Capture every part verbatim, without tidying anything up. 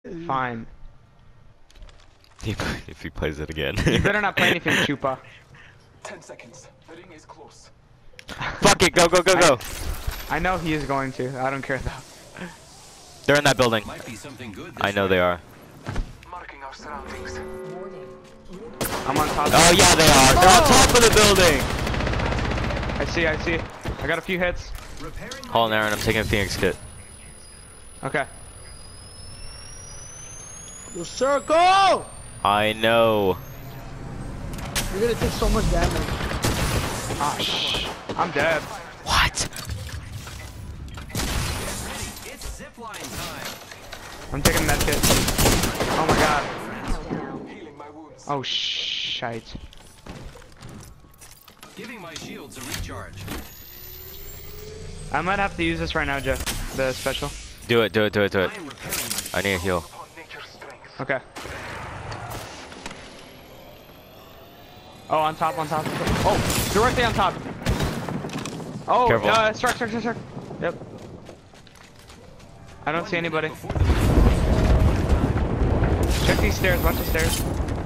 Fine. If he plays it again. You better not play anything, Chupa. Ten seconds. The ring is close. Fuck it, go, go, go, go. I, I know he is going to. I don't care though. They're in that building. Might be something good I know they are. Marking our surroundings. I'm on top. Oh yeah, they are. They're on top of the building. I see, I see. I got a few hits. Hold on, Aaron. I'm taking a Phoenix kit. Okay. The circle! I know. You're gonna take so much damage. Ah, shh. I'm dead. What? It's zipline time. I'm taking that hit. Oh my god. Healing my wounds. Oh shite. Giving my shields a recharge. I might have to use this right now, Jeff. The special. Do it, do it, do it, do it. I am repairing my I need a heal. upon nature's strength. Okay. Oh, on top, on top. Oh, directly on top. Oh, Careful. uh, struck, struck, struck, struck. Yep. I don't see anybody. Check these stairs, watch the stairs.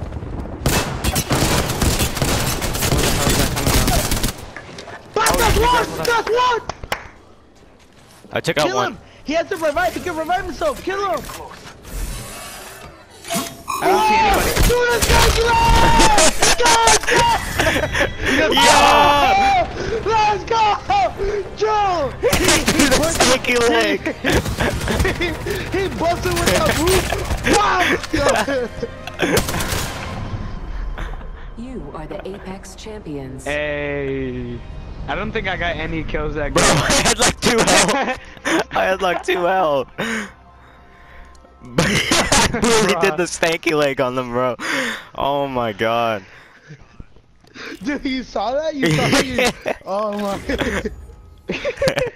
Where the hell is that coming from? Back, that's you one! guys- That's one! I took out Kill one. him! He has to revive, he can revive himself! Kill him! I don't see anybody. Do this, guys! Yeah! Let's go! Joe! The Stanky Leg. he, he busted with the roof! Wow! You are the Apex champions. Hey. I don't think I got any kills that Bro, game. I had like two health. I had like two health. But I really did the Stanky Leg on them, bro. Oh my god. Dude, you saw that? You saw that? You... Oh my.